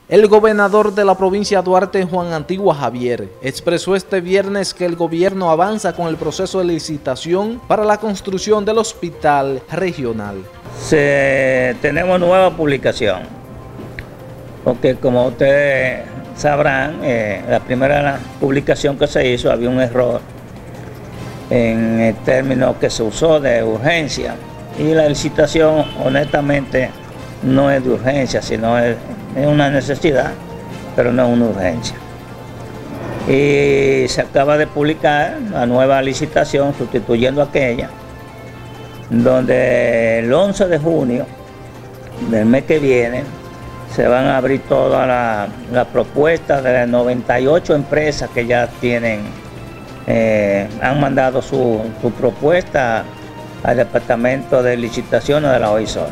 El gobernador de la provincia de Duarte, Juan Antigua Javier, expresó este viernes que el gobierno avanza con el proceso de licitación para la construcción del hospital regional. Tenemos nueva publicación, porque como ustedes sabrán, la primera publicación que se hizo había un error en el término que se usó de urgencia, y la licitación honestamente no es de urgencia, sino es una necesidad, pero no es una urgencia. Y se acaba de publicar la nueva licitación sustituyendo aquella, donde el 11 de junio del mes que viene se van a abrir todas las propuestas de las 98 empresas que ya tienen, han mandado su propuesta al Departamento de Licitaciones de la OISOR.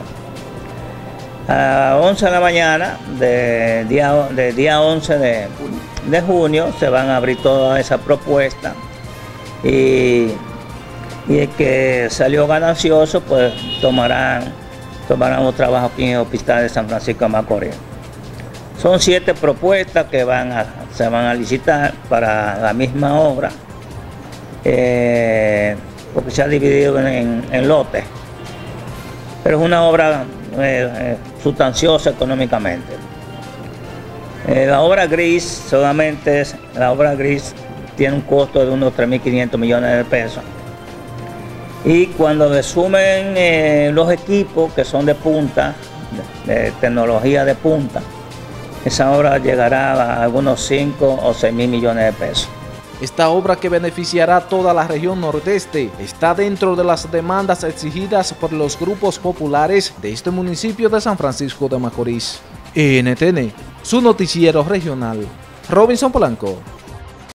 A 11 de la mañana del día 11 de junio se van a abrir todas esas propuestas, y el que salió ganancioso pues tomarán un trabajo aquí en el Hospital de San Francisco de Macorís. Son 7 propuestas que se van a licitar para la misma obra, porque se ha dividido en lotes, pero es una obra sustanciosa económicamente. La obra gris tiene un costo de unos 3.500 millones de pesos, y cuando le sumen los equipos que son de punta, de tecnología de punta, esa obra llegará a algunos 5 o 6.000 millones de pesos. Esta obra, que beneficiará a toda la región nordeste, está dentro de las demandas exigidas por los grupos populares de este municipio de San Francisco de Macorís. NTN, su noticiero regional. Robinson Polanco.